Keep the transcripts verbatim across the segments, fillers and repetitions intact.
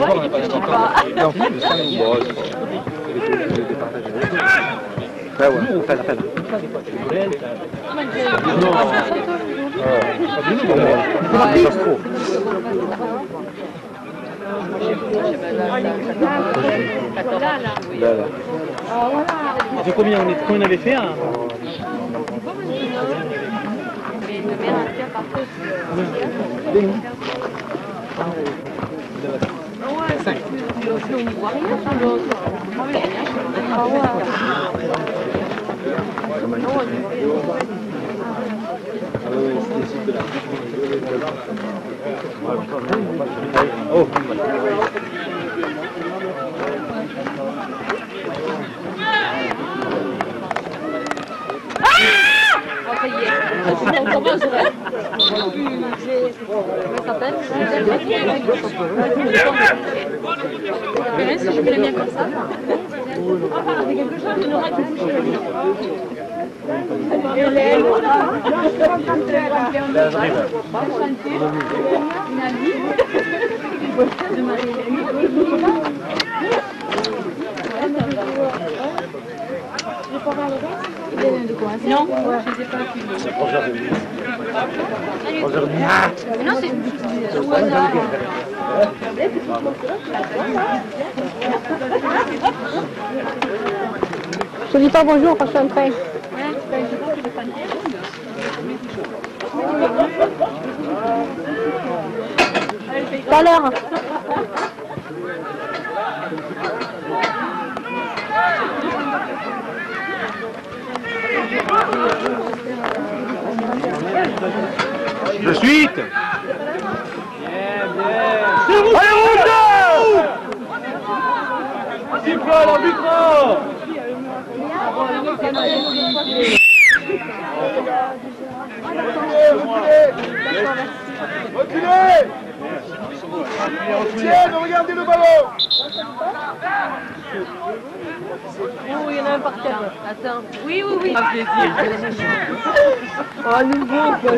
pas, il ne dit pas. Non, mais ça, bon, c'est pas ouais, ouais, appelle, appelle. Non. Ça se trouve. Là, là. Ça fait combien on, est, combien on avait fait hein? cinq. On n'y voit rien sur l'autre. Ah ouais. Oh. Ça y est. On commence. Comment ça s'appelle? Si je voulais bien comme ça. C'est quelque chose qui n'aura que boucher. Non, je ne sais pas. C'est trois heures et demie. trois heures et demie. Non, c'est au hasard. Je te dis pas bonjour quand je suis en train. Tout à l'heure. De suite. Bien, bien. Allez, rouge! S'il faut, l'arbitre! Reculez! Tiens, regardez le ballon! Oh, il y en a un par terre. Attends. Oui, oui, oui. Un plaisir. Oh, nouveau, quoi.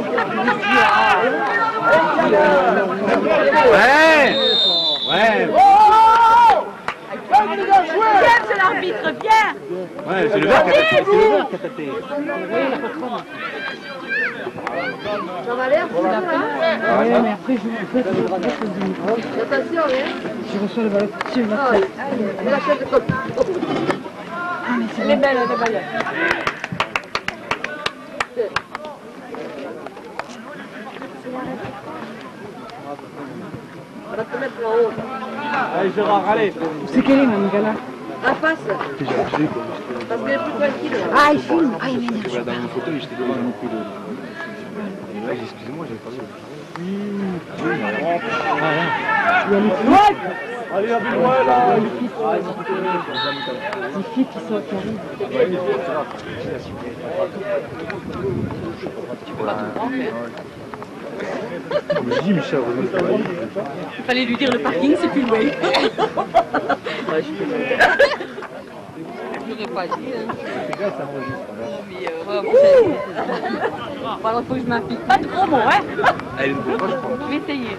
Ouais. Ouais. Oh! Viens, c'est l'arbitre, viens! Ouais, c'est le vert qui a tapé. C'est le vert qui a tapé. Ça va l'air, tu l'as pas? Oui, mais après, je vais Attention, hein? Je reçois le ballon. Tu vas Ah, allez, on la chaise de côté. Elle est belle, elle est belle. On va te mettre en haut. Allez, Gérard, allez. C'est quel est, mon gars là? En face. Parce qu'elle est plus tranquille. Ah, il filme. Ah, il m'énerve. Dans mon fauteuil, j'étais devant mon cul de... Excusez-moi, j'avais pas vu. Allez, à Billouet, là. Les filles qui sont qui arrivent. Comme je dis, Michel, Il fallait lui dire le parking, c'est plus loin. Je n'aurais pas dit. Mais euh, il faut que je m'implique. Pas de gros mots, hein? elle est une bonne fois, je crois. Je vais essayer.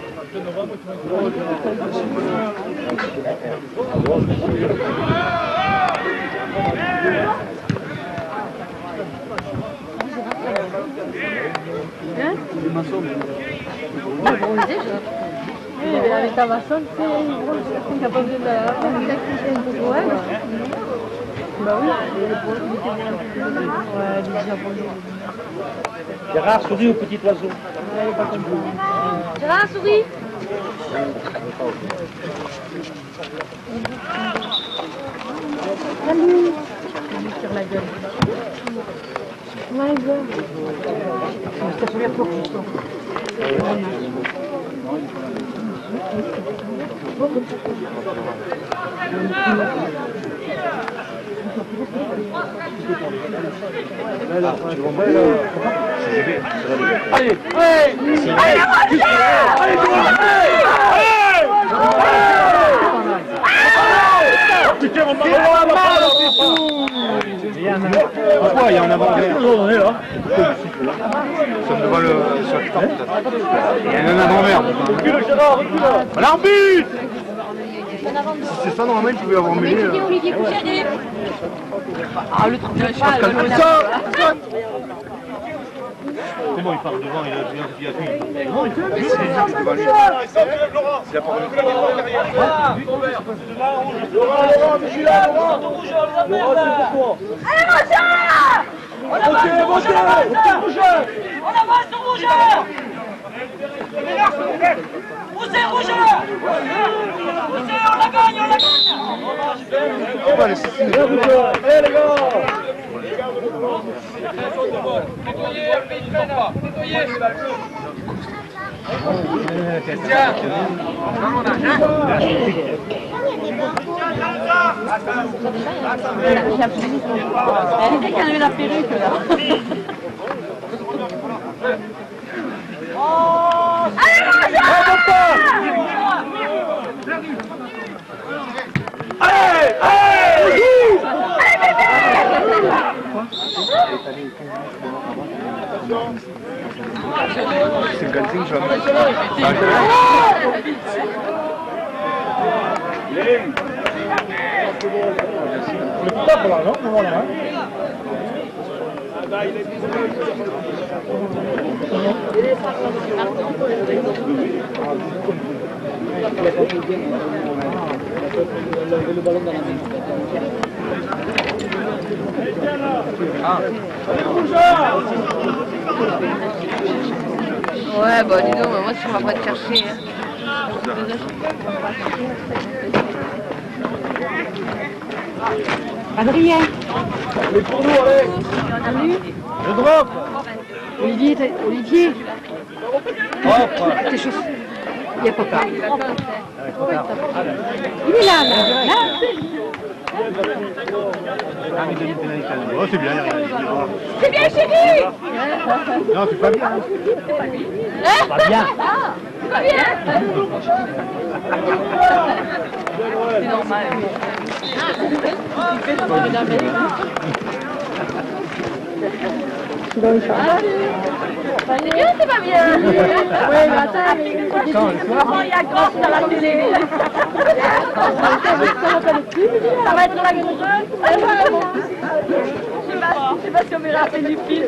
Hein? C'est maçon. Oui, bon, déjà. Oui, mais avec ta maçon, tu sais, il n'y a pas besoin de la... Ouais. Bah oui. Ouais, les Japonais. Gérard, souris au petit oiseau. Gérard, souris. Salut. Je lui tire la gueule. My God. Je te souviens pour que je sors. Allez, allez, allez, allez, putain, on Pourquoi il y a un avant-vert? on est là. Nous sommes devant le sur le temps, peut-être. Il y a un avant-vert. Recule, Gérard, recule. L'arbitre! C'est ça, normalement, il pouvait avoir mêlé. Olivier, Olivier, couchez. Ah, le truc de Ça, C'est bon, il part devant, il a bien il a vu. Non, il c'est lui qui va lui. C'est la parole. Laurent, Laurent, vigilant, Laurent. Allez, Roger! On avance, on avance, on avance sur Rougeur! Poussez Rougeur! Poussez, on la gagne, on la gagne! On va laisser finir. Allez, les gars. Elle était qu'elle avait la perruque là. Allez, Roger! Allez, allez! C'est le Galting, je vais mettre. Le top là, non? Voilà. Le ballon dans la main. Ouais, bah dis donc, moi je ne vais pas te chercher. Hein. Adrien. Allez, pour nous, allez. Je drop. Olivier, t'as- Olivier, tes chaussures. Il n'y a pas peur. Il est là, là. là. Oh, c'est bien, il y a rien. C'est bien, chérie! Non, c'est pas bien. Pas bien. Pas bien! C'est normal. C'est bien, c'est pas bien! Oui, mais attends, Comment il y a grand dans la télé? Ça va être la coureuse? Je sais pas, je sais pas si on verra la fin du film.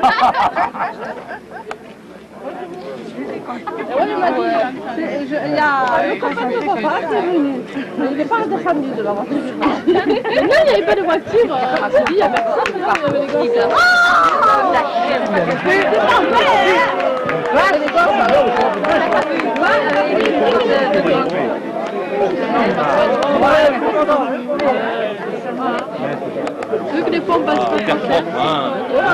ouais, il m'a dit, c'est- je- il y a le copain de papa qui est venu. Mais il n'est pas descendu de la voiture. Non, il n'y avait pas de voiture. À Séville, il y avait personne. Il y avait des gosses. Oh! La crème, ça fait plus. C'est pas vrai, hein? Il y avait des gosses. Vu que les pompes passent pas. Faire propre, hein.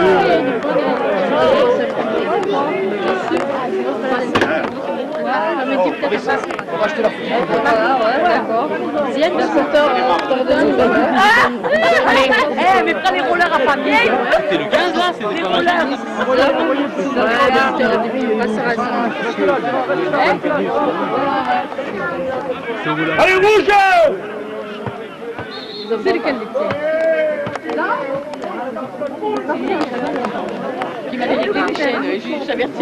Elle me dit peut-être pas. On va acheter la photo. Voilà, ouais, d'accord. Zienne de Sauteur, de nous. Eh, mais prends les rollers à papier. C'est le quinze là, c'est Les rollers. Allez, rouge! C'est lequel des petits? Qui m'a dit les chaînes, je t'avertis.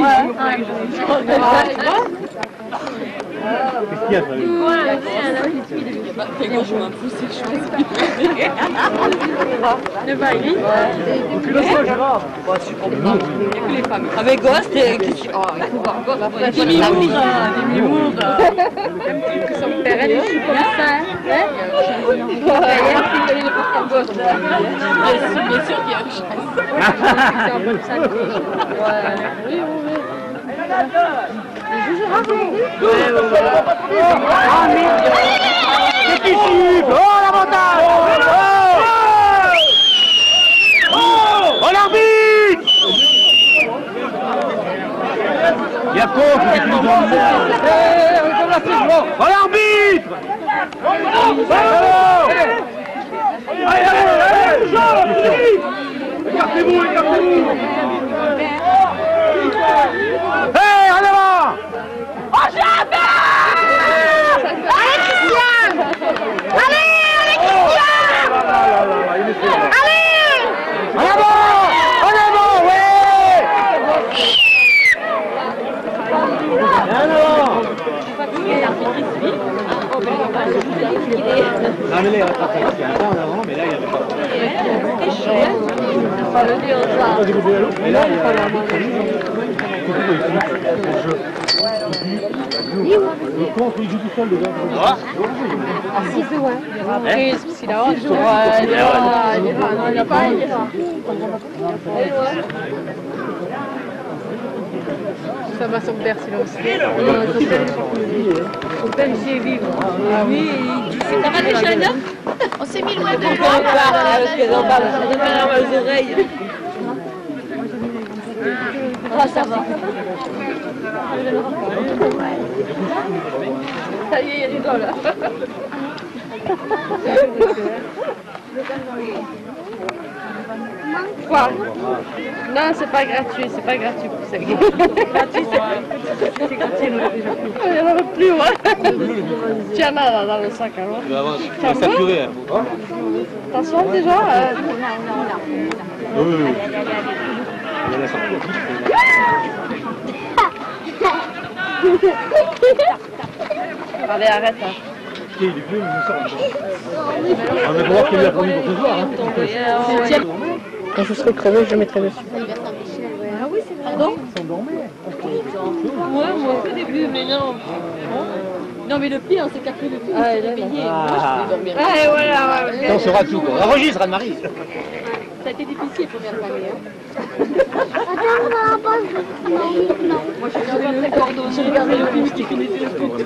Qu'est-ce qu'il y a, ça? Fais gauche, je m'en fous, c'est chaud. Le bail. Les femmes. Avec gosse, t'es. Oh, il faut voir gosse. Des mimours. Des mimours. Que son père, elle est super ça. Hein? D'ailleurs, il fallait le faire comme gosse. Bien sûr qu'il y a une chasse. C'est un bon sac. Oui, oui, oui. Je joue Ah, merde! C'est qui cible? Oh, l'avantage! Oh! Oh, l'arbitre! Il y a quoi? Faut que tu nous donnes. Oh, l'arbitre! Allez, allez, allez! Écartez-vous, écartez-vous! Hey, en avant! Oh, jamais! Allez, Christian! Allez, allez, Christian! Allez! En avant! En avant, ouais! En avant! Ah mais là il y a pas il y a un temps en avant, mais là il n'y avait pas. Pas le dire ça. Et là il y a un le contre il joue tout seul déjà. Ah, si, c'est ouais. Oui, parce qu'il a honte. Ouais, il est là, il est là, non, il a pas, il est là. Ça va, son père, c'est là aussi. Son père, il sait vivre. Ah oui, ça va déjà, non? On s'est mis loin de moi. Ça va aux oreilles. Ah, ça va. Ça y est, il rigole. Quoi? Non, c'est pas gratuit, c'est pas gratuit pour ça. Gratuit, c'est gratuit, on l'a déjà pris. Il n'y en a plus, ouais. Tiens, là, là, dans le sac, alors. Tu vas voir, tu vas saturer. T'as soif déjà? euh... Oui, oui, oui. Il y a la sortie. Allez, arrête. Hein. Il est vieux, il nous sort. On va voir qu'il lui a promis pour ce soir. Quand je serai crevé, je mettrai dessus. Ah oui, c'est vrai. Pardon? Ils s'endormaient. Ouais, moi au début, mais non. Non, mais le pire, c'est qu'après le film, il s'est réveillé. Moi, je pouvais dormir. Ah, voilà, ouais. On saura tout. Enregistre, Anne-Marie. Ça a été difficile, première année. Hein. Moi, je suis pas très coordonnée. J'ai regardé le film qui connaissait le foot.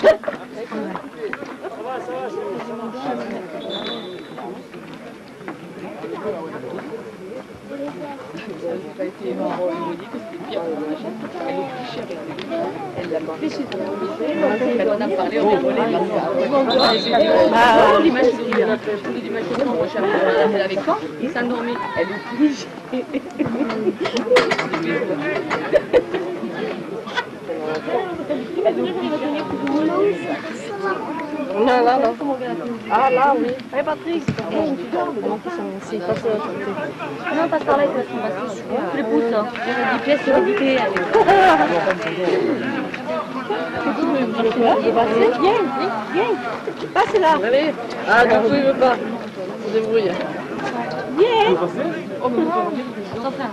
Ça a été marrant, ils m'ont dit que c'était pire pour la chatte. Elle est plus chère. Elle l'a marqué chez toi. Elle en a parlé, on rigolait. Ah, l'image de rire. L'image de rire, moi, elle avait quoi? Il s'endormait. Elle est plus Non, là, non. Ah, là, oui. Allez, Patrick. C'est pas ça. Non, passe par là, il faut se passer. Les pouces, hein. dix pièces sur dix pieds. Viens, viens. Passe là. Allez. Ah, du coup, il veut pas. On se débrouille. Viens. Oh, mais non. Sans faire.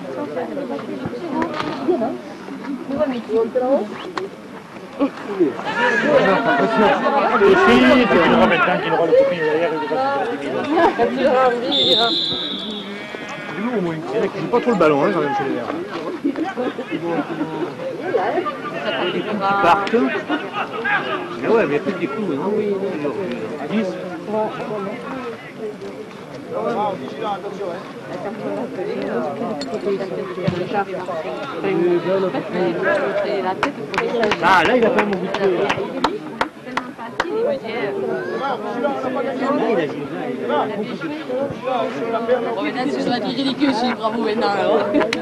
Les filles, tu le remets dedans, qu'il aura le copine derrière, il va Quand tu auras envie, il ira. nous au moins. Il y en a qui jouent pas trop le ballon, hein, quand même, chez les verts. Qui partent. Mais ouais, mais il y a plus des coups, non? Oui. dix. Ah, là, il a fait un mauvais coup. Bon, maintenant, ce sera ridicule si bravo maintenant. Alors.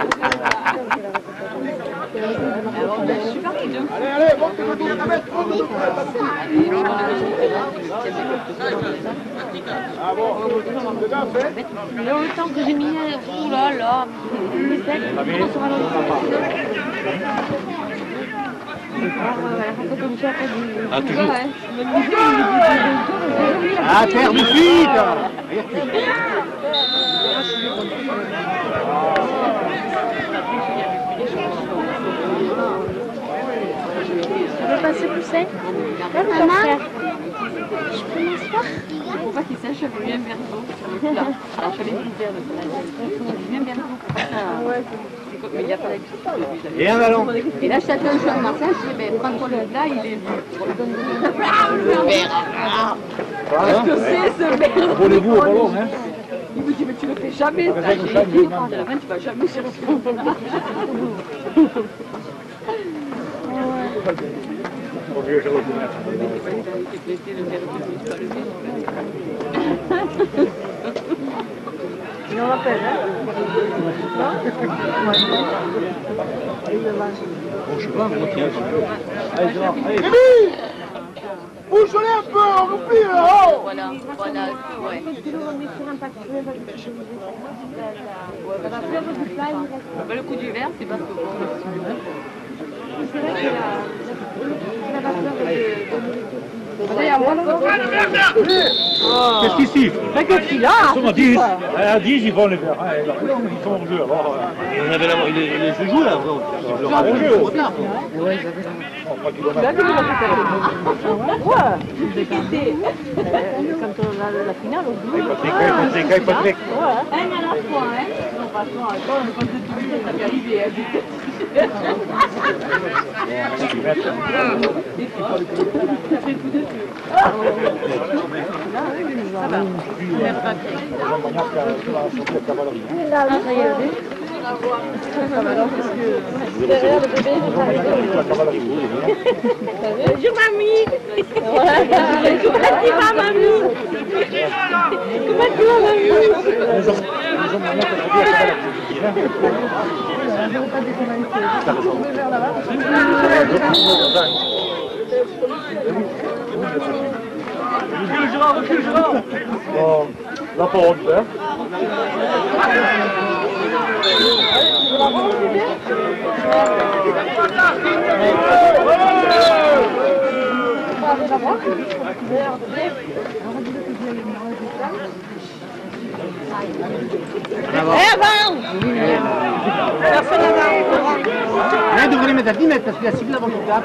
Allez, allez, monte le kilomètre. Ah bon, dedans, fait. Le temps que j'ai mis, oh là là, Ah, toujours. Ah, terre du feed. Tu veux passer pousser? Maman, Je peux m'asseoir? pour pas qu'il sèche, je veux bien verre d'eau sur le plat. Alors je fais des petits verres de salade. Je veux bien verre d'eau pour ça. Mais il n'y a pas d'électricité. Et un ballon. Et là, chacun joue à Marseille, je dis, ben, prends-toi le plat, il est vu. Le verre. Qu'est-ce que c'est ce verre? Abonnez-vous au ballon, hein. Il me dit, mais tu le fais jamais, ça. J'ai dit, à la fin, tu vas jamais sur ce moment-là. il en rappelle, hein? Bon, je sais pas, mais moi, tiens. Allez, dehors, allez. Bouge-les un peu, on oublie là. Voilà, voilà, ouais. Ben, le coup du verre, c'est parce que bon, C'est vrai qu'il y a la vapeur de... Qu'est-ce qu'il siffle? Mais qu'est-ce qu'il a? Ils sont à dix. À dix, ils vont les faire. Ils sont en jeu. Alors, On avait la... les, les jeux jouent là, vraiment. ils ont un jeu. Ouais. Quand on a la finale, on joue. Patrick, Patrick, Patrick. Un à la fois, hein. Non, franchement, quand on passe de tout le monde, ça fait arriver. Bonjour mamie. Comment tu vas mamie? Comment tu vas mamie? Recule, Gérard, recule, Gérard. Bon, là, pas honte, hein. Là, il devrait les mettre à dix mètres parce qu'il y a cible avant qu'il tape.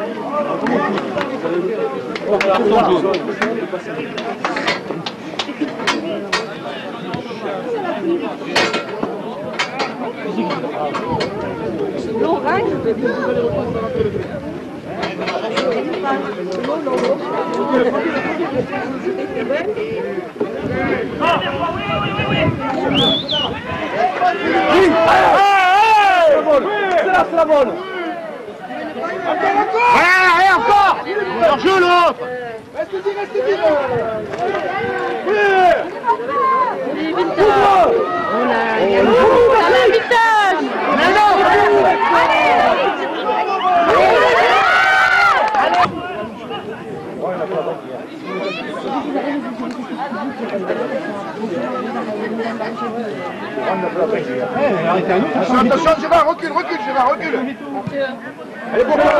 C'est la bonne. Voilà, et encore. Leur jeu l'autre. Reste dit, reste dit. On a un vitesse. Mais non. Attention, Gérard, recule, recule, Gérard, recule. Allez, bon, allez.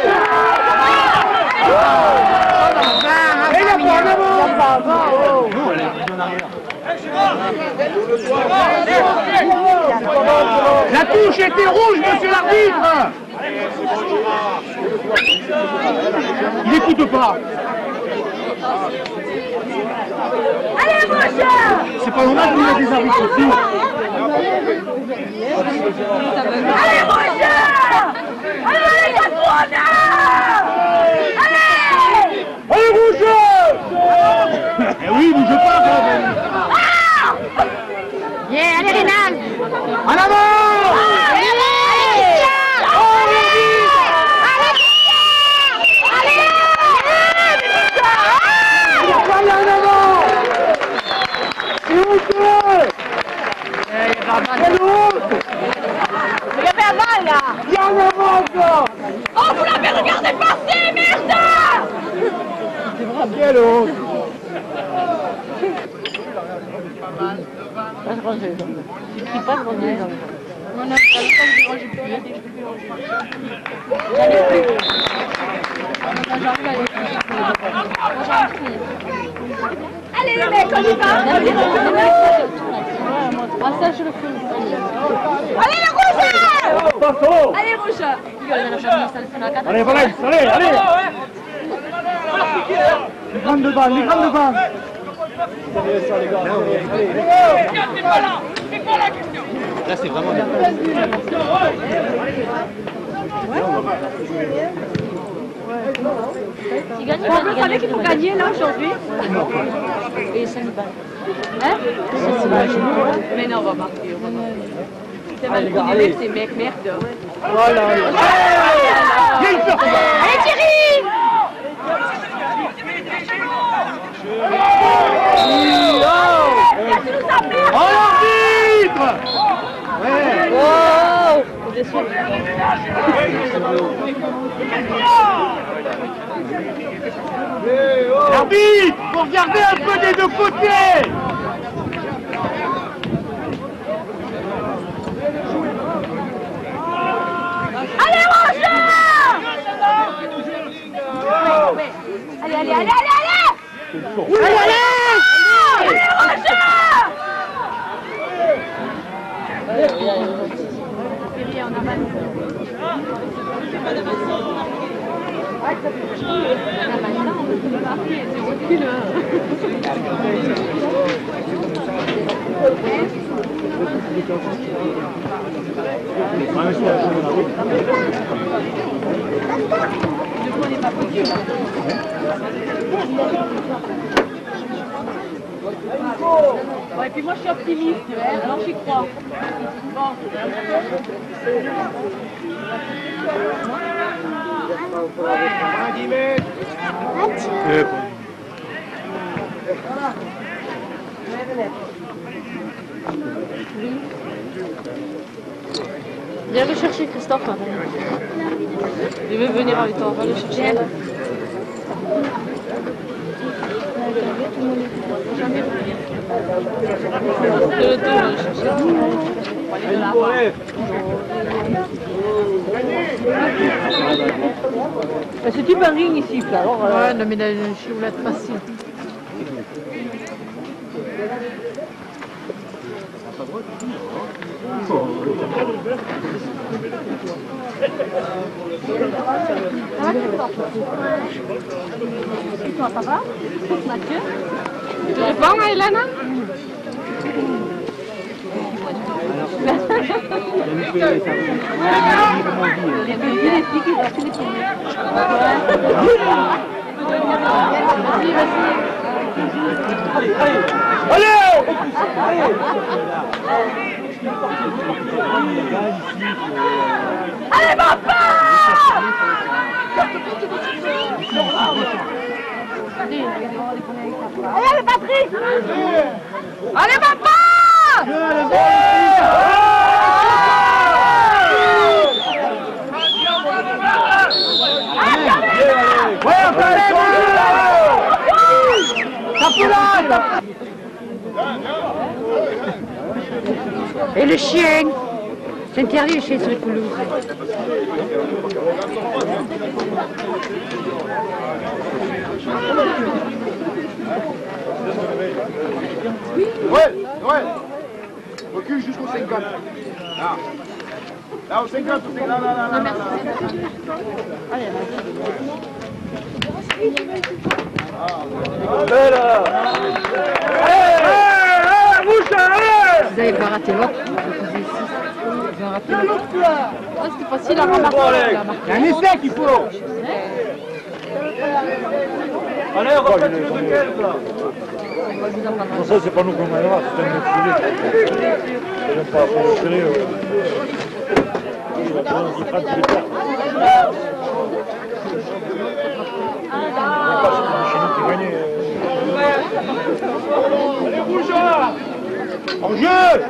Et la bonne avant. La touche était rouge, monsieur l'arbitre. Il n'écoute pas. Allez, mon cher. C'est pas normal qu'il y ait des arbitres aussi. Allez, mon cher. Allez, les patrons. Allez. Allez, rouge. Eh oui, bouge pas. Yeah, allez, Rénal. En avant. Allez, Oh, vous l'avez regardé passer, merde! Quel autre? Allez les mecs, on y va! Ah ça je le fais. Allez le rouge! Passons. Allez rouge! Allez, Valence, allez, allez. Les grandes de balle, les grandes de balle. Là, c'est vraiment bien. Vous savez qu'il faut gagner là aujourd'hui? Et ça nous bat. Hein? Mais non, on va marquer. C'est mal pour les ces mecs, merde. Voilà. Allez Thierry! En l'arbitre. Wow! L'arbitre, faut regarder un peu des deux côtés. Allez Roger! Allez, allez, allez, allez, allez! Bon, et puis moi je suis optimiste, hein, alors j'y crois. Bon. Euh, Viens le chercher, Christophe. Il veut venir avec toi, va le chercher. Jamais revenir. Le dos, va le chercher. C'est type un ring ici, là. Alors, euh... Ouais, non, mais il a une chiroulette facile. Ça va Mathieu? Tu réponds à Elana? Allez, papa! Allez, Patrick! Allez, papa! Et le chien, c'est interdit le chien sur les pelouses. Ouais, ouais. Recule jusqu'au cinquante. Là. Là, au cinquante, au cinquante. Là, là, là, là, là. Allez, Allez, là. Allez, bouche, allez. Vous n'avez pas raté l'autre. Vous avez raté l'autre. Ah, c'était facile à remarquer. Il y a un essai qu'il faut. Allez, reprends sur le lequel, là. Pour ça, c'est pas nous qu'on mènera, c'est un autre filet. C'est même pas pour le sérieux. Il va prendre dix francs tous les temps. C'est pas chez nous qui gagnait. Allez, bouge là. En jeu.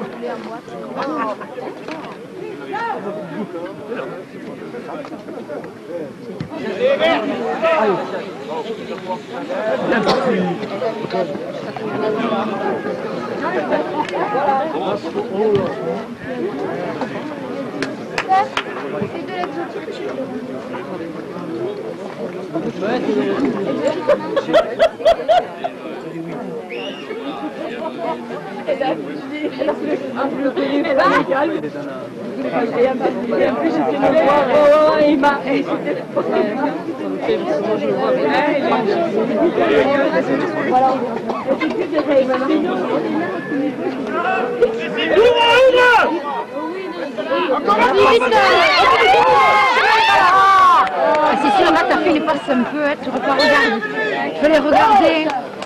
Allez, merde. il m'a... C'est sûr, là, t'as fait les passes un peu, hein, tu ne peux pas regarder. Tu peux les regarder.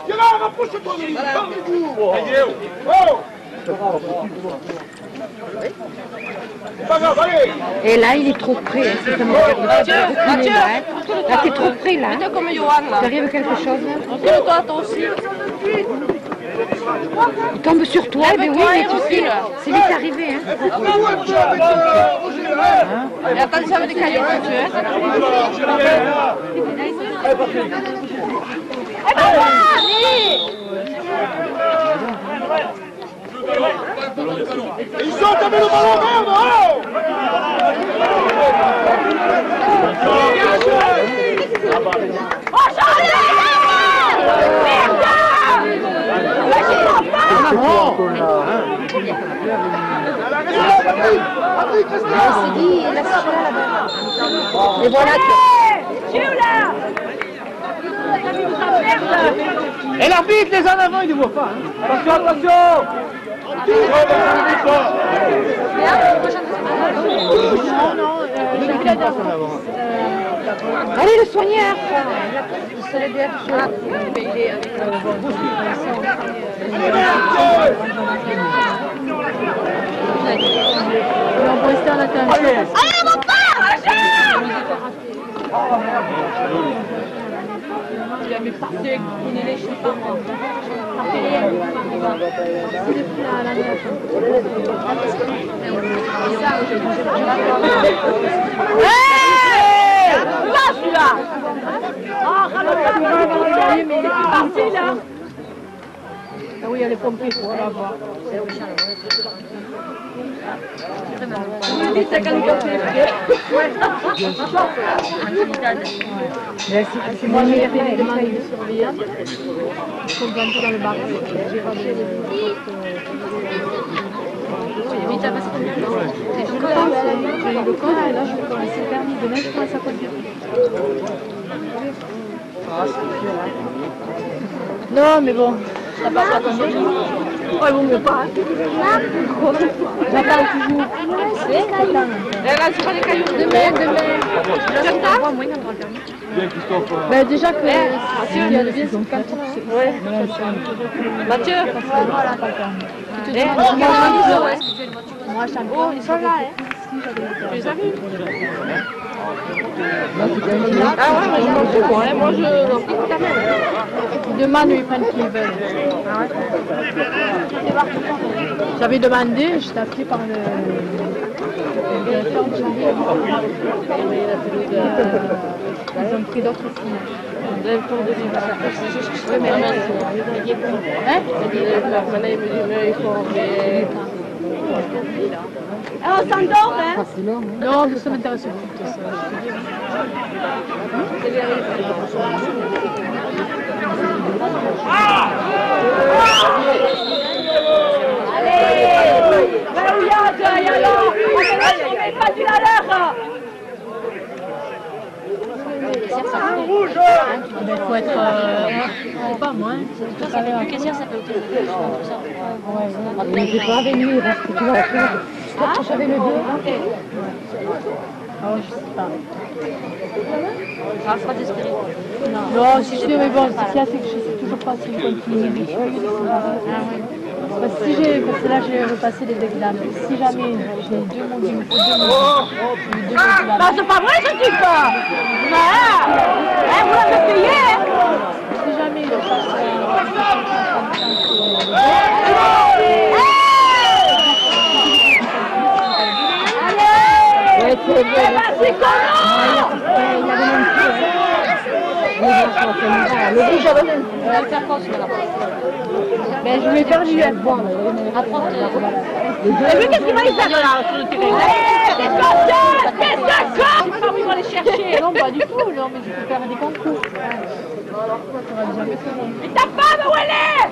Et là, il est trop près, hein, c'est ça me regarde. Mathieu, là, t'es trop près, là. Fais comme Johan, là. T'arrives quelque chose, là. Fais-toi, toi aussi. Il tombe sur toi, mais oui, mais tu sais, c'est vite arrivé, hein. Et attention avec les cahiers, Mathieu. Ils sont tombés le ballon, merde, oh! Oh, Charlie! Merde! Et voilà que... Et l'arbitre les en avant, il ne voit pas. Hein. Attention, attention. Non, non, j'ai vu la dernière fois. Allez, le soigneur. C'est le D F G. Il est avec le on peut rester en interne. Allez, mon père, Il avait parti avec les cheveux par moi. Hey! Là, celui-là! Ah, mais il est parti, là! Ah oui, il y a les pompiers, il faut la voir. C'est moi, j'ai fait des mailles de surveillance. Ils sont plantés dans le bar. J'ai rangé les mais t'as passé combien de temps? J'ai eu le code et là, je me suis permis de mettre à sa conduire. Non, mais bon. Ça passe pas comme ça. Oh, ils vont mieux pas. J'attends toujours. Elle a sur les cailloux. Demain, demain. Comme ça? Bien, Christophe. Ben, déjà que si il y a de bien, c'est quatre ans. Ouais. Mathieu. Moi, champion, ils sont là. Tu les as vus? Ah ouais, mais j'en sais quoi, moi je leur dis que t'amènes. Ils demandent, ils prennent qui ils veulent. J'avais demandé, je t'ai appelé par le directeur du ils ont pris d'autres aussi. Hein? Ah, on s'endort, hein? Non, ça m'intéresse pas. Allez! Ben oui, y a l'eau! On met pas du la leur! Il faut être... Euh, pas moi. Ça fait plus caissière, ça peut être Mais je vais pas venir parce que tu vas faire. J'avais le deux. Oh, je sais pas. Ah, fera d'esprit. Non, si je sais, mais bon, ce qu'il y a, c'est que je sais toujours pas si je continue d'études. Parce que si j'ai, parce que là, je vais repasser les examens. Si jamais j'ai deux modules, il me faut deux modules. J'ai deux modules. Non, c'est pas vrai ce type! Ouais! Eh, vous l'avez payé! Si jamais je passe... Allez! C'est comment? Le rouge, j'avais même. Ben, je vais faire du F. Bon, Apprendre. Et lui, qu'est-ce qu'il va y faire là sur le terrain? Qu'est-ce que c'est? Qu'est-ce que c'est? Je sais pas où ils vont aller chercher. non, pas du tout, non, mais je peux faire des concours. Et ta femme, où elle est?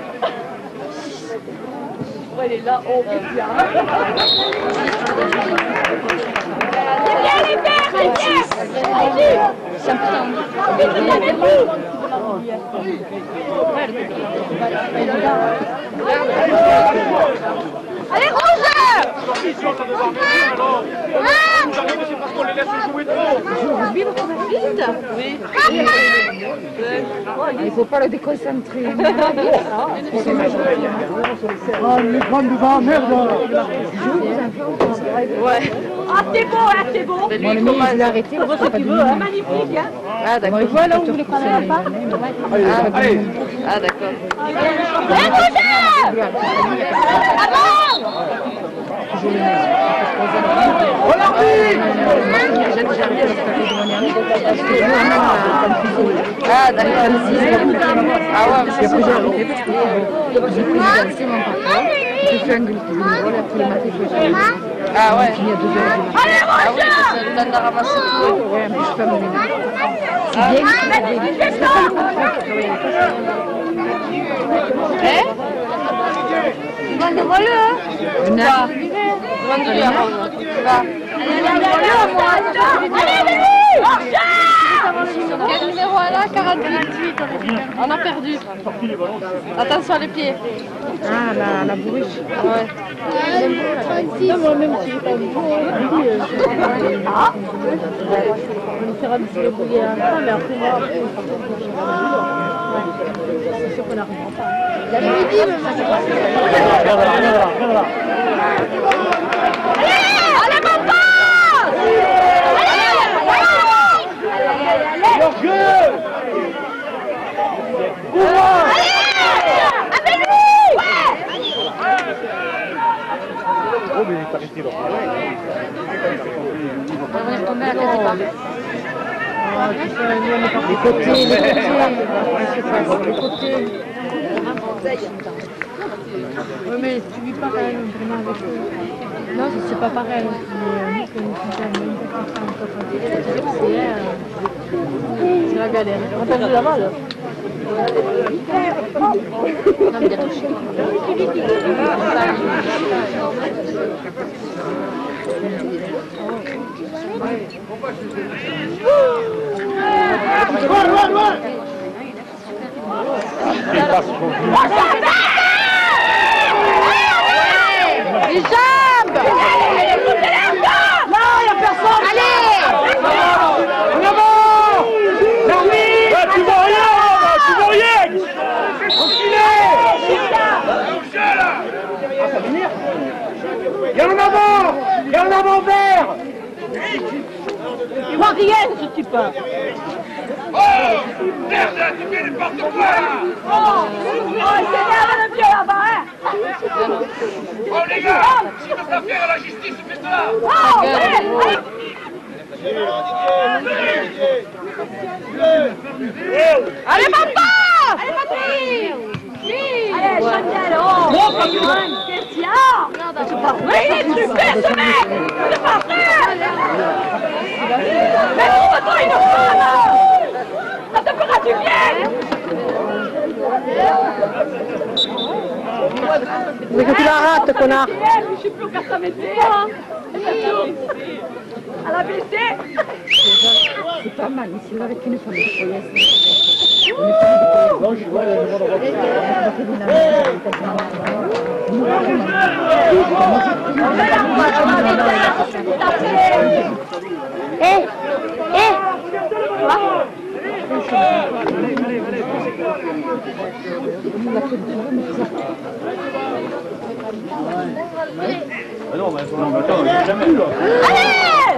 Elle est là, oh putain. C'est bien l'hiver, c'est bien. Allez-y. C'est important. Allez, rouge! C'est parce qu'on les laisse jouer trop. Oui. Il ne faut pas le déconcentrer. Ah, les grandes devant, merde. Ouais. Ah, c'est beau, hein, c'est beau. Mais lui, comment Je l'ai arrêté, on C'est magnifique, hein. Ah, d'accord. Voilà où vous le prenez pas. Allez, Ah, d'accord. Allez, rouge! Avant! Ah, d'accord. Ah ouais, mais c'est J'ai arrêté parce que j'ai pris c'est mon parcours. J'ai fait un glucose, tous les matins que j'ai. Ah ouais. Il y a deux heures. Allez, Ah oui, rouge! ça le donne à ramasser tout. Ouais, mais je fais mon ménage. C'est bien que c'est Hein? devant-le, hein. Allez, quel numéro elle a? quarante-huit. On a perdu. Attention les pieds. Ah, la, la bourriche. Ouais. Non, mais même si pas du tout, on essaiera de se débrouiller à la fin, mais après, moi, après, c'est sûr qu'on n'arrivera pas. Il y a le midi, même. Allez, mon pote! Leur jeu! Avec lui! Oh, mais il est arrêté là. On va retomber à quelque part. Les côtés, les côtés. Les côtés. Oui, mais tu vis pas quand même vraiment avec eux. Non, c'est pas pareil. Mais nous, quand nous sommes c'est la galère. On a perdu la balle. Non, mais il a touché. Loin, loin, loin! Les jambes! Non, il n'y a personne! Allez! En avant! L'arbitre! Tu vois rien, là! Tu vois rien! Enculé! Viens en avant! Viens en avant vert! Il voit rien, ce type! Oh! Merde, tu fais n'importe quoi là! Oh! Oh, il s'énerve le vieux là-bas, hein! Oh les gars! Si on ne peut pas faire à la justice, faites là! Oh! Allez! Allez, papa! Allez, Patrick! Allez, Chanel, oh! Qu'est-ce qu'il y a? Mais tu fais ce mec! C'est pas vrai! Mais trouve-toi une femme! Ça te fera du bien! Mais que tu la rates, connard. Je suis plus au quatre cents métiers, hein! À la B C! C'est pas mal, mais s'il va avec une femme Non, je vois, il y a le droit de reprendre. Eh! Eh! Ah non, mais non, mais attends, il est jamais là. Allez!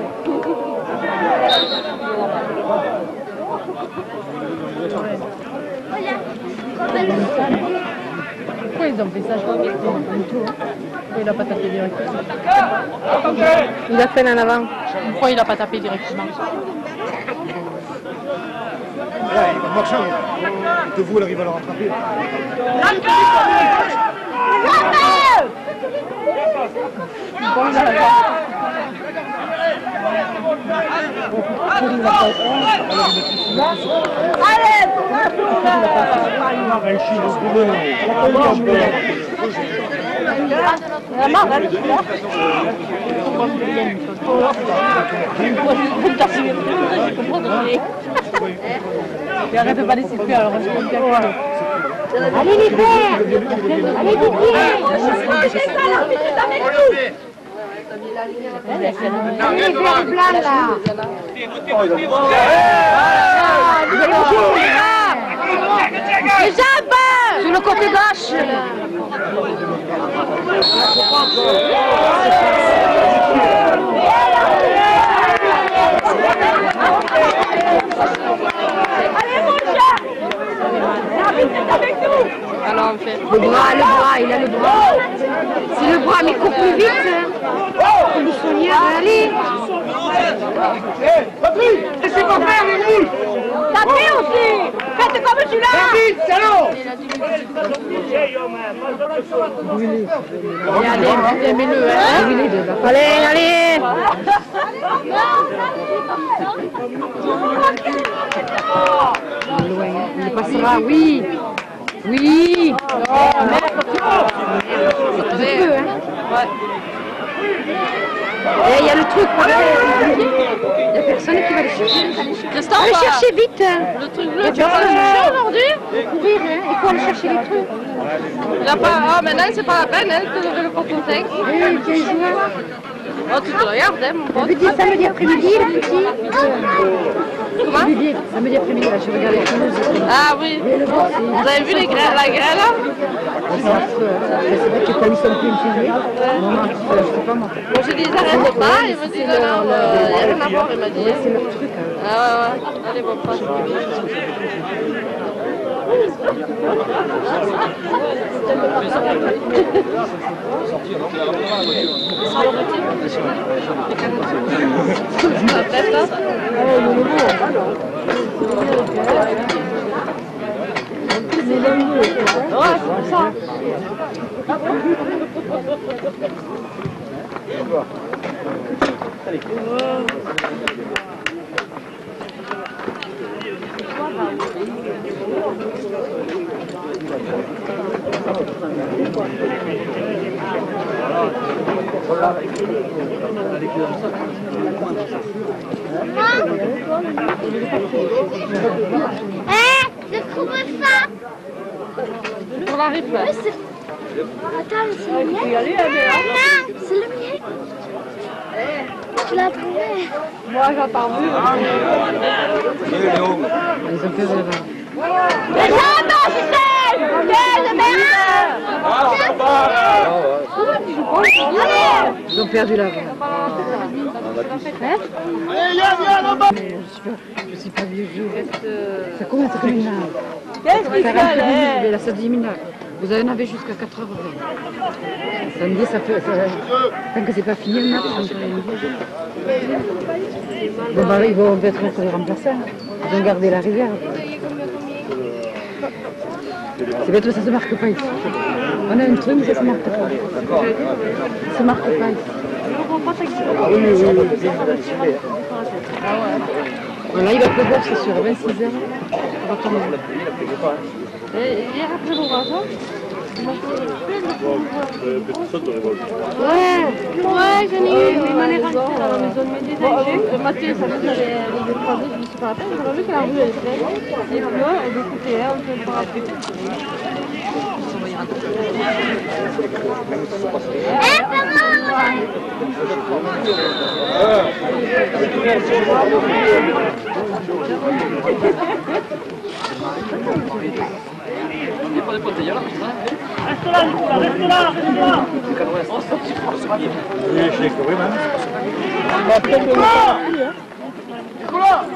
Pourquoi ils ont fait ça? Je crois que c'était un tout. Pourquoi il n'a pas tapé directement? Il a fait en avant. Pourquoi il n'a pas tapé directement? Là, il va marcher. De vous, il arrive à le rattraper. Bon, il a la Et arrête de pas laisser faire, alors je vais bien. Allez les verts! Allez Didier! Allez les verts blancs là! Les jambes! Sur le côté gauche! Allez mon chat! L'arbitre est avec nous! Alors on fait. Le bras, le bras, il a le bras. C'est le bras, mais il court plus vite. Il est soigné, allez. Hé, Patrick! Laissez pas faire les rouges! Tapez aussi! Faites comme celui-là! Vite, salaud! Allez, mets-le, hein. Allez, allez. Il passera, oui. Oui. Oh, merde. Ouais. Et il y a le truc pareil. Il n'y a personne qui va les chercher. Christophe, allez chercher vite. Le truc bleu, tu vas le chercher aujourd'hui? Courir, hein. Il faut aller chercher les trucs. Il a pas... Ah, maintenant, c'est pas la peine, hein, de lever le photothèque. Oui, quel joueur. Oh, tu te regardes, hein, mon pote. Le petit samedi après-midi, le petit. Comment? Samedi après-midi, là, je regarde les choses. Ah oui. Vous avez vu les grêles, la grêle, là? C'est vrai que quand ils sont plus infirmiers, non, non, je sais pas moi. Moi, j'ai dit, arrête pas, il me dit, non, non, il n'y a rien à voir, il m'a dit. C'est leur truc. Ah ouais, ouais. Allez, bon, pas. Eh, je trouve ça. On arrive là. Attends, c'est le mien. Non, c'est le mien. Tu l'as trouvé. Moi, j'entends vu. Ils ont fait rêver. Mais j'entends, c'est elle. C'est Allez. Ils ont perdu la voix. Je ne suis pas vieux jeu. Ça commence comme une nave. Qu'est-ce qu'il fait? Là, ça diminue. Vous en avez jusqu'à quatre heures vingt. Samedi, ça fait. Ça, tant que c'est pas fini le match, on peut. Bon, bah, ils vont être encore remplacés. Ils ont gardé la rivière. C'est bête, ça se marque pas ici. On a un truc, mais ça se marque pas. Ça se marque pas ici. Oui, oui, oui. Voilà, il va pleuvoir, c'est sûr, à vingt-six heures. On va tomber. Hier après l'orage, Ouais, ouais, j'en ai eu. il m'en est rentré à la maison de mes détaillés. Mathieu, ça fait les trois jours, je me suis pas rappelé. J'ai vu que la rue elle est pleine. Il pleut, et donc écoutez, on peut le faire après. Eh, Ferrand. Reste là, Nicolas, reste là, reste là. Oui, je l'ai couru même. Nicolas Nicolas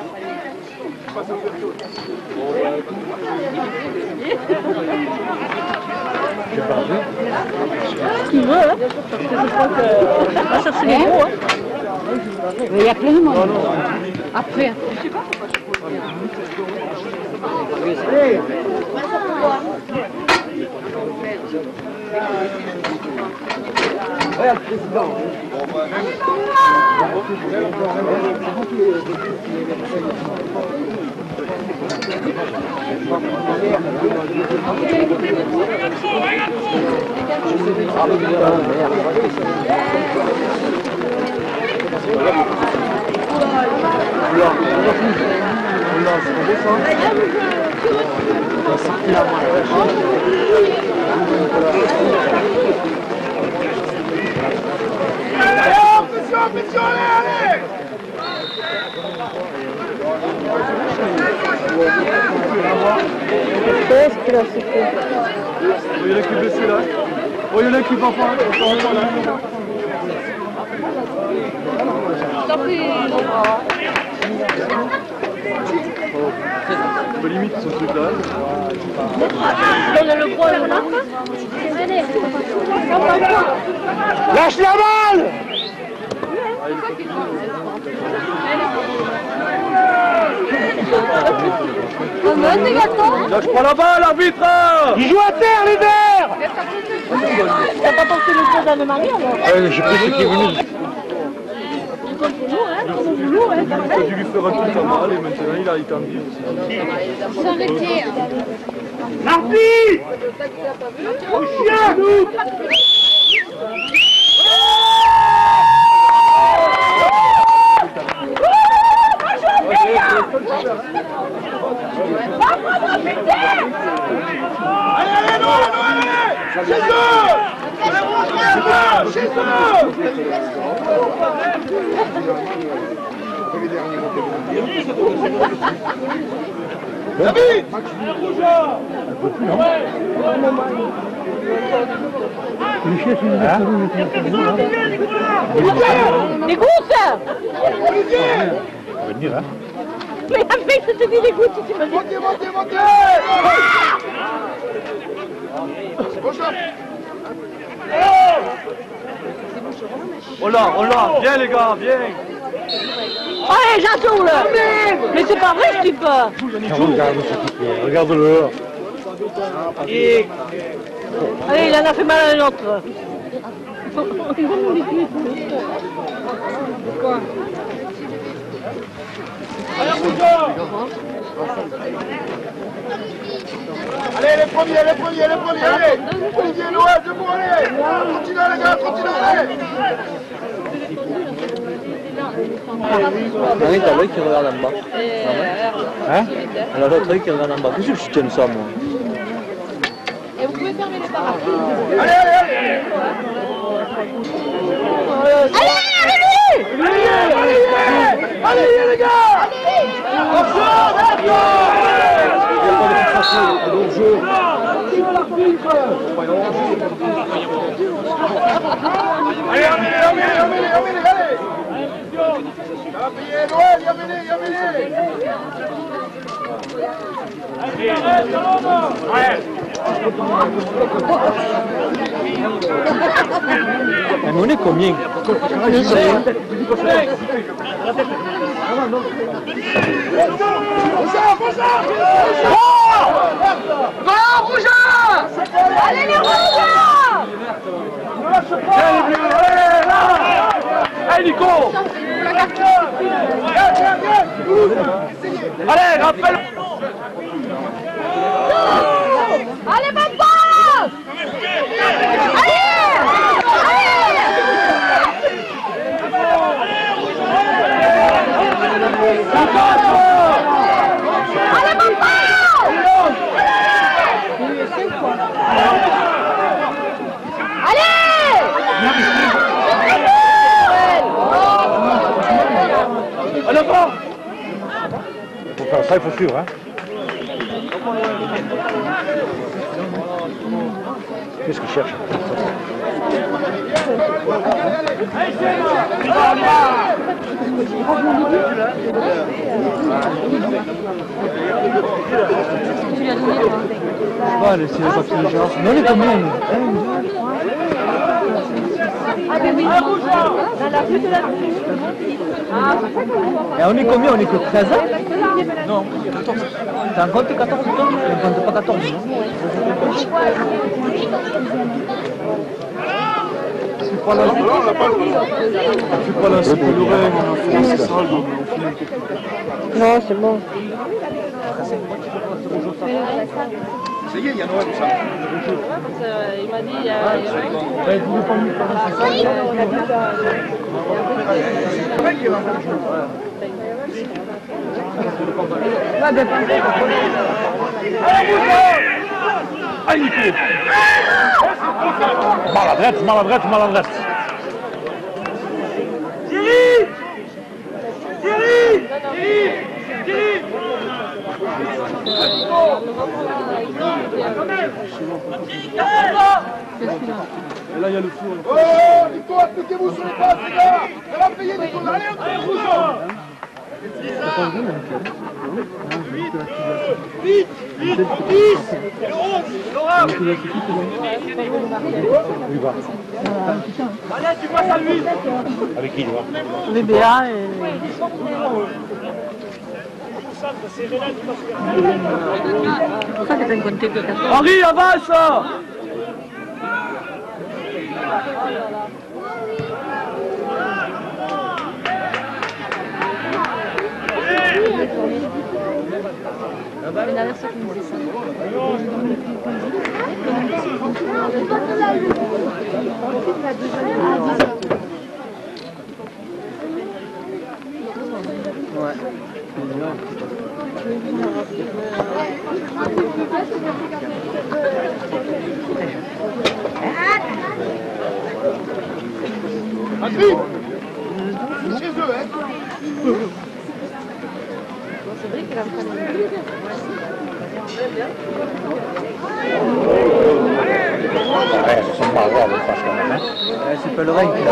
J'ai perdu. Ce qu'il veut, hein. Parce que je crois que... On va chercher les gros, hein. Il y a plein de monde. Après. Hey. Ouais, le président. Attention, attention, allez, allez. Il y en a qui baissent là. Oh, il y en a qui vont pas. On peut limiter ce truc là. Le gros, là. Lâche la balle. Lâche pas la balle, arbitre. Il joue à terre, les verts. T'as pas porté le coup d'Anne-Marie alors? Ouais, j'ai pris ce qui est venu. Il compte pour nous, hein? Ils sont pour nous, hein? Il a dû lui faire un truc pas mal et maintenant il a été en vie aussi. S'arrêter. L'arbitre. Au chien. Chez eux! Chez eux! David! Des gousses! On va venir, hein. Mais avec je te dis des gouttes, tu me dis. Montez, montez, montez! Oh là, oh là, viens les gars, viens. Allez, j'attends là. Mais c'est pas vrai, ce type. Regarde ce type, regarde-le. Allez, il en a fait mal à un autre. Allez, les premiers, les premiers, les premiers, allez! Olivier, Noël, debout, allez! Continuez les gars, continuez, allez! Oui, t'as l'œil qui regarde en bas. Hein? Alors l'autre œil qui regarde en bas. Qu'est-ce que je tiens ça, moi? Et vous pouvez fermer les parapluies. Allez, allez, allez! Allez, allez, Allez, allez, les gars! Allez, emmènez, emmènez, emmènez, emmènez, allez! Ça va payer Noël, y amenez, y amenez! Mais on est combien? Je sais. Rougeard, Rougeard! Voilà, Rougeard! Allez, les Rougeards! Allez Nico! Allez, rappelle! Allez, papa! Allez! Allez, papa! En avant! Pour faire ça, il faut suivre, hein. Qu'est-ce qu'il cherche? Ouais, laissez les papiers de genre. Non, les combien? Et on est combien? On est que treize ans? Non, quatorze. T'en comptes quatorze toi? On ne compte pas quatorze. C'est pas là. C'est pas là, c'est pas l'oreille, on a fait un sale, Non, c'est bon. Ça y est, il y a Noël, ça. Il m'a dit, il y a... Allez, Nico! Maladresse, maladresse, maladresse. Thierry! Thierry! Thierry! Thierry! Et là, il y a le four. Oh, Nico, appliquez-vous sur les bases, les gars! Ça va payer, Nico! Allez, on Rougeard! Vite! Vite! dix! Laura! Lui va. Allez, tu passes à lui! Avec qui il va? Le B A et... Ça, c'est un compté que t'as. Henri, avance! Une averse qui nous dit ça. Ouais. Patrick, chez eux, hein. C'est vrai qu'elle a pas Ouais, c'est pas grave, parce que même. C'est pas le règne qu'il a.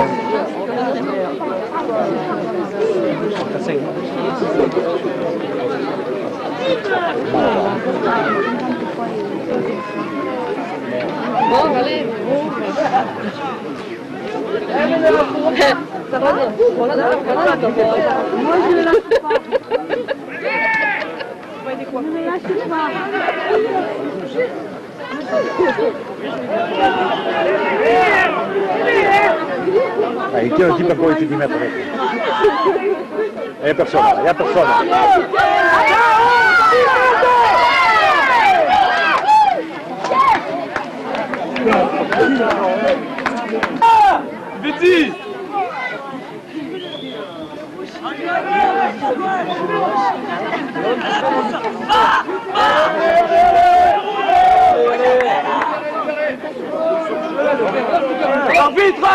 Bon, allez, bon. Ça va bien. Bon, là, d'accord. Moi, je ne le lâche pas. Ne me lâchez pas. Ah, il tient un type encore ici dix mètres. Il n'y a personne, il n'y a personne. Bêtise! Arbitre!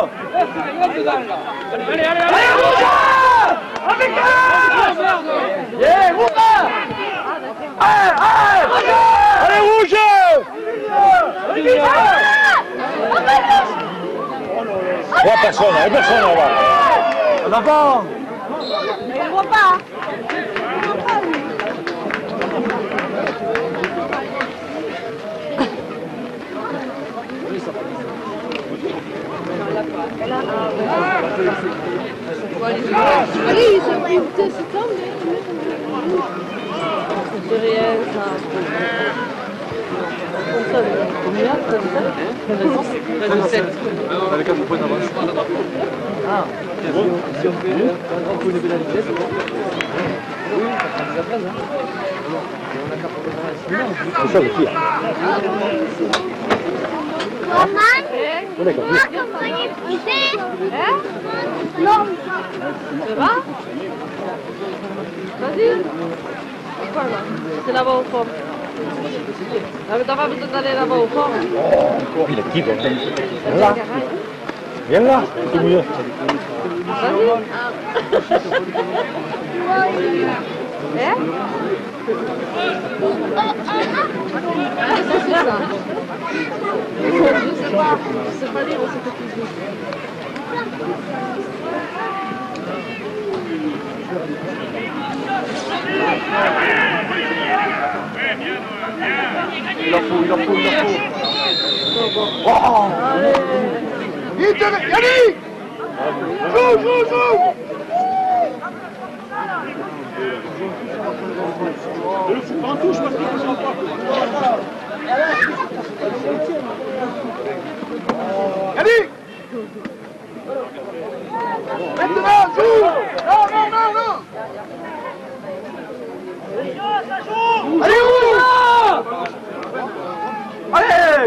Allez, allez, allez, rouge! Avec un! Yeah, rouge! Allez, allez, allez, rouge! Il n'y a personne, il n'y a personne là-bas. En avant! Mais il ne voit pas. Allez, c'est comme C'est réel, ça. Comme ça, combien? vingt-sept. Avec un point d'avance. Ah, si on fait un grand coup de la vitesse, oui, ça prend des avantages. C'est ça le pire. Roman, On est compris. accompagné poussé. Non. Ça va? Vas-y. C'est quoi là? C'est là-bas au fond. Ah, mais t'as pas besoin d'aller là-bas au fond. Oh, il est qui, bon? Viens là. Viens là, c'est mieux. Vas-y. Hein? Ah, ça c'est ça. Je sais pas. Je sais pas lire, on sait pas cuisiner. Il en faut, il en faut, il en faut. Oh! Vite, Yannick! Joue, joue, joue! Ne le fous pas en touche parce qu'il ne sera pas. Yannick! Maintenant, joue! Non, non, non, non! Allez, rouge! Allez!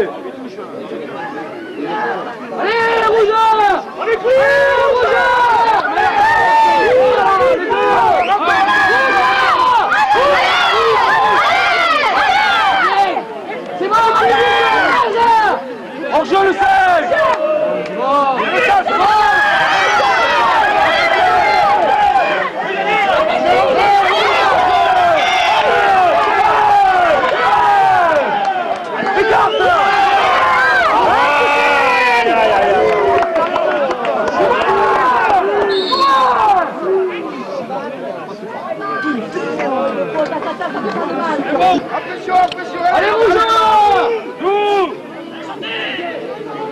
Allez, rouge! Allez, Allez, rouge! C'est bon. Hors-jeu le cinq! Bon, c'est bon! Attention, attention! Allez, rouge! Nous!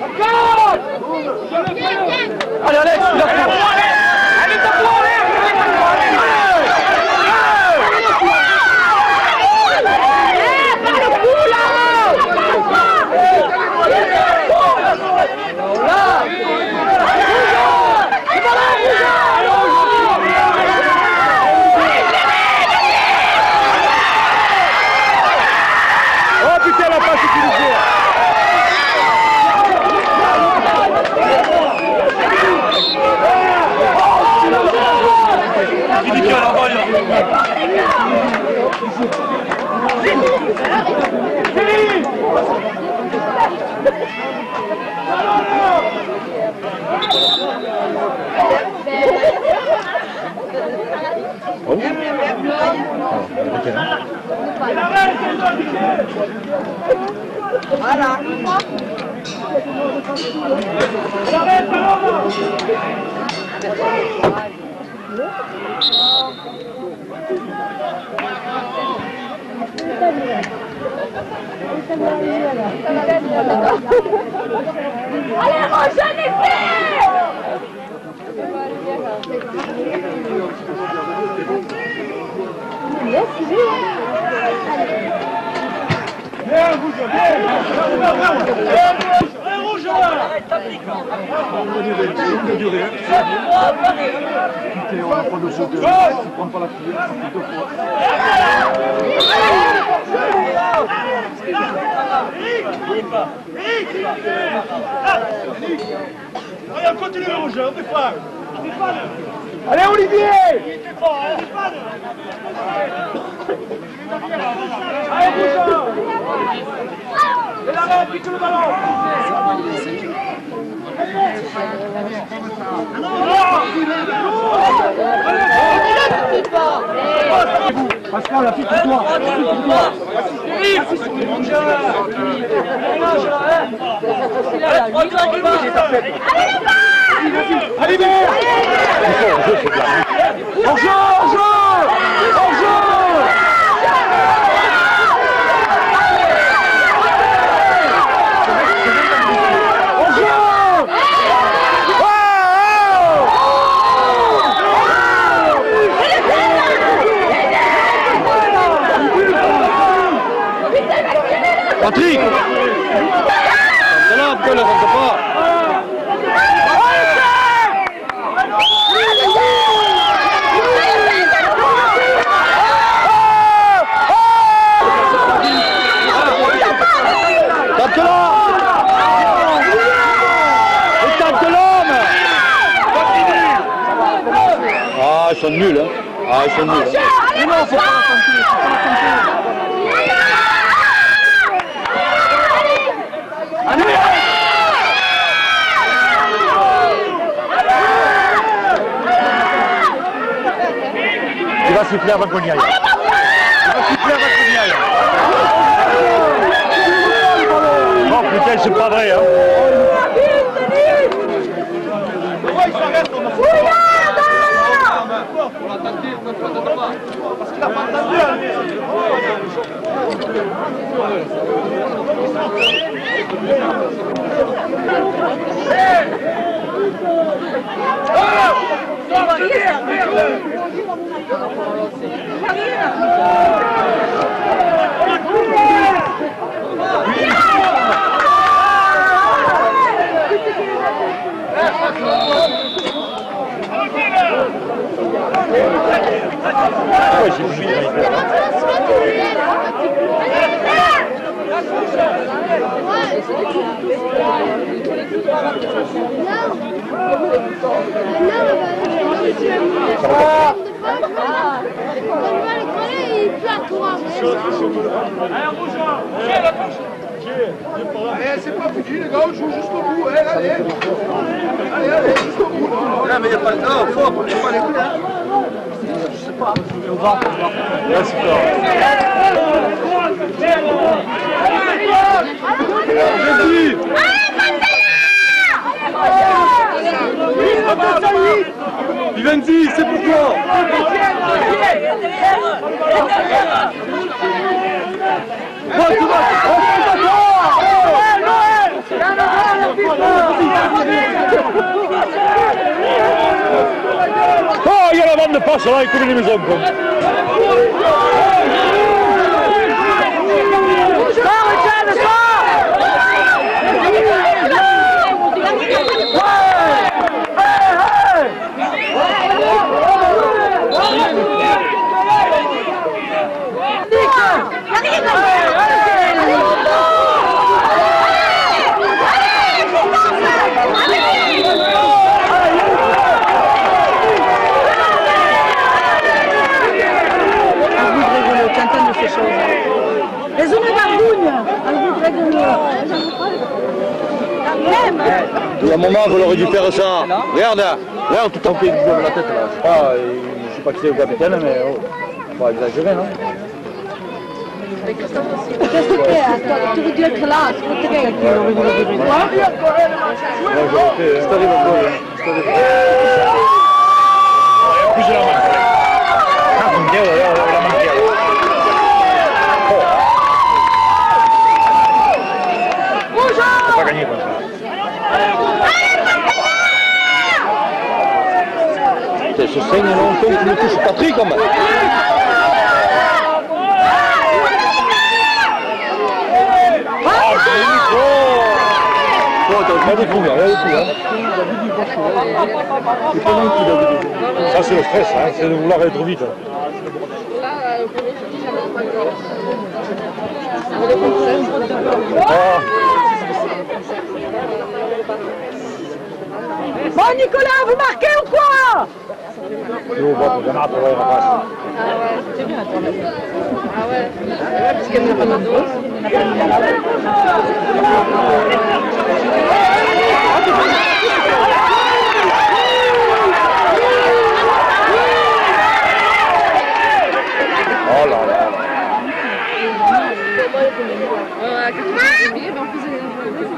là. Allez, Roger, les Allez, on continue le rouge, on défend. Allez, Olivier! Allez, rouge! Et l'arrêt, pique le ballon! Pascal, la pique pour toi! Allez, allez, on joue, on joue, on joue. On joue. Patrick! C'est là, pourquoi ne rentre pas? Ah, ils sont nuls, hein. Ah, ils sont nuls. Hein. Mais non, faut pas raconter, faut pas raconter. Tu vas siffler avant qu'on y aille. Tu vas siffler avant qu'on y aille. Oh putain, c'est pas vrai, hein. Il s'arrête, on a fait. Pour l'attaquer, on ne peut pas. Parce qu'il n'a pas entendu. Ouais, j'ai fui. Allez, c'est pas fini, les gars, on joue jusqu'au bout. Allez, allez. Allez, allez, jusqu'au bout. Là, mais il n'y a pas de temps, fort, il n'y a pas les coups. Je sais pas. On va, on va. Là, c'est fort. Vivendi, c'est pour toi. Oh, il y a la bande de passe là, il couvre les maisons. Il y a un moment, on aurait dû faire ça. Regarde, regarde tout en pied de la tête là. Je sais pas, je sais pas qui c'est le capitaine, mais oh, faut pas exagérer, non? Qu'est-ce que tu fais? Tu veux dire que là, tu veux tirer. Je t'arrive à toi. Plus la main. Ah, con Diego, la manqué. On va gagner comme ça. Ce saigne longtemps, tu me touches Patrick quand même. Ça c'est le stress, hein, c'est de vouloir aller trop vite. Ah. Bon Nicolas, vous marquez ou quoi? Io voto Donato vai la passa. Ah ouais, c'est bien attends. Ah ouais. Parce qu'elle n'a pas de dos. Oh là là. Ouais, quand tu fais des ben on faisait des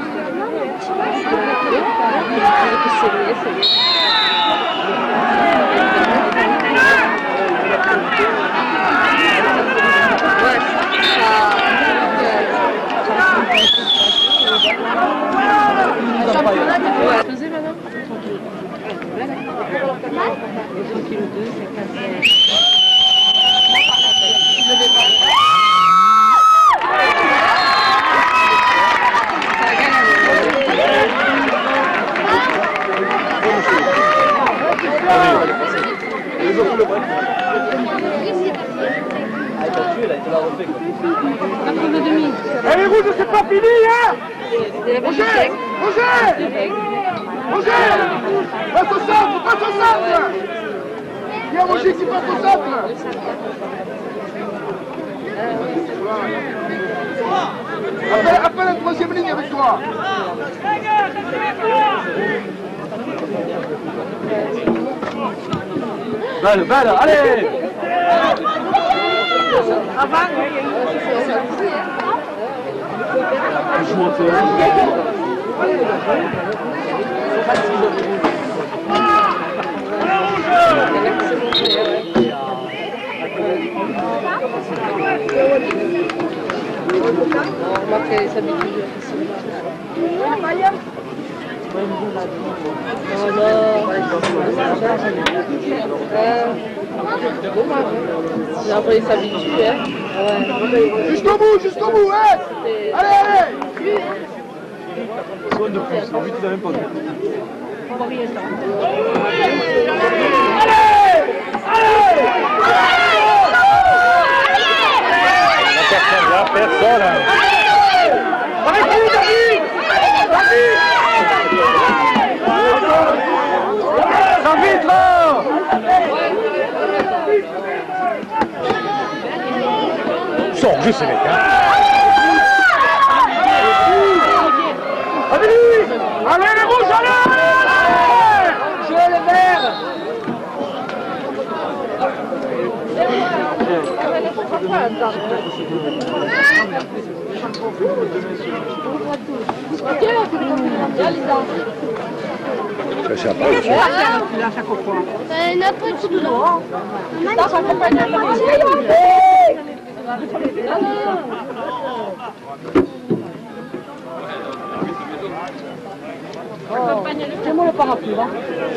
Et les rouges, c'est pas fini, hein? Roger! Roger! Roger! Passe au centre! Passe au centre! Il y a Roger qui passe au centre! Appelle, appelle la troisième ligne avec toi! Balle, balle, allez! On remarque qu'elle s'habitue. Après, il s'habitue, hein. Ouais. Jusqu'au bout, jusqu'au bout, hein! Allez, allez! Seconde de plus, le but il a même pas vu. Personne là, personne. Arrêtez, David! David! Ça vite là! Ils sont en jeu ces mecs, hein. Allez les rouges, allez! Je le vert. Ça c'est après. C'est moi le parapluie, hein.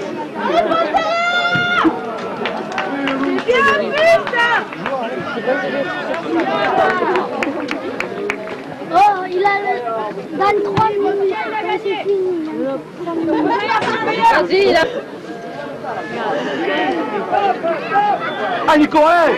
Oh, il a le vingt-trois minutes, c'est fini. Vas-y, il a... Ah Nico, hey!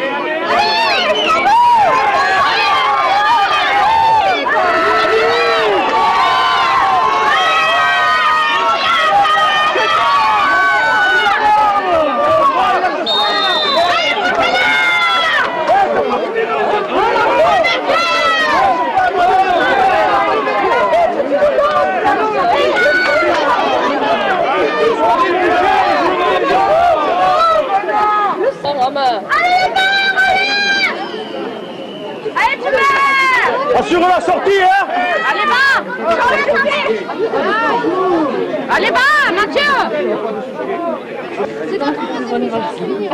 Allez, allez, allez, allez, Allez, va, Mathieu. C'est quand on va finir.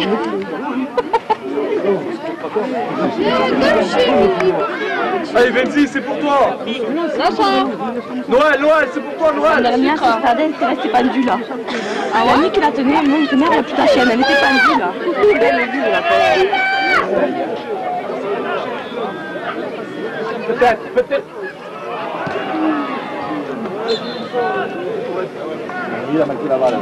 Allez, Venzi, c'est pour toi. Noël, Noël, c'est pour toi, Noël. La mienne, c'est stade, elle restait pendue là. Ah, la nuit qui la tenait, moi, je merde, toute la chienne, elle était pendue là. Peut-être, peut-être. Il a manqué la balle là.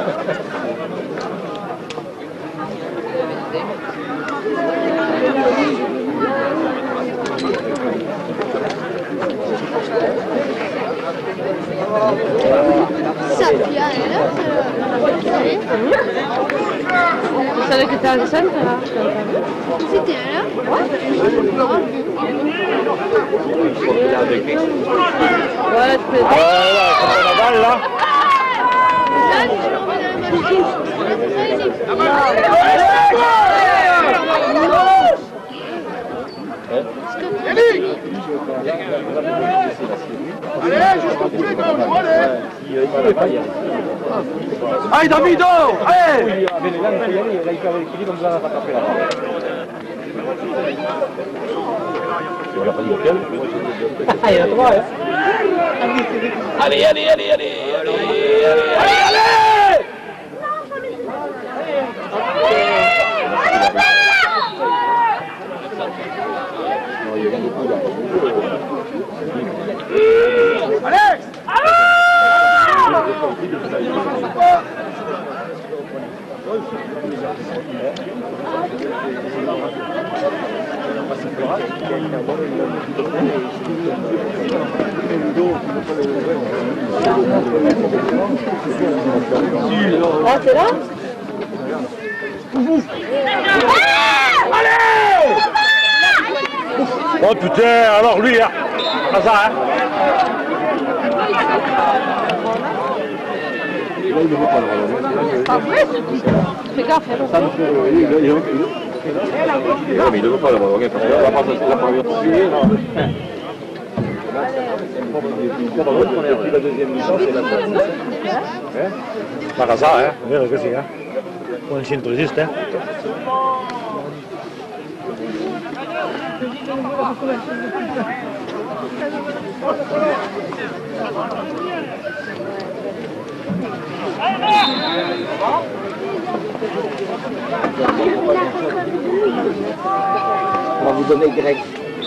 Ça vient là. Tu savais que t'es à la scène, là? C'était là. Ouais, c'est... Ah là, c'est la balle là. Là, tu l'emmènes dans la machine. Allez, jusqu'au poulet, quand même, allez. Allez, Davido, allez. Allez, allez, allez, allez, allez, allez, allez, allez. Alex! Ah, c'est là? Oh putain, alors lui, hein. Pas ça, hein. Pas vrai, ce truc. Fais gaffe, hein. Non, mais il ne veut pas le ballon, parce que la première tuée, non. La deuxième licence, c'est la troisième. Pas ça, hein. Vero che sì, eh. Con il centro esiste, eh. On va vous donner grec.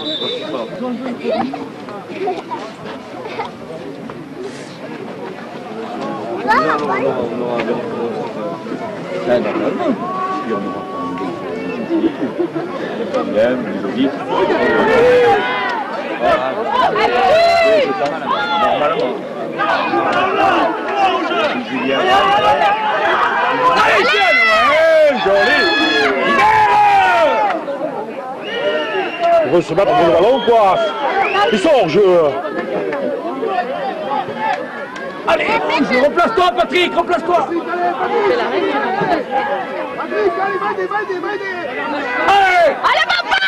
Non, non, non, non, non, là, normalement, si on ne va pas même, il le dit. Normalement. Julien. Allez, joli. Ils vont se battre pour le ballon, quoi. Ils sont hors jeu. Allez, remplace-toi, Patrick, remplace-toi. Patrick, allez, allez, allez, allez, allez, allez, allez, allez, allez, Allez. Allez, papa!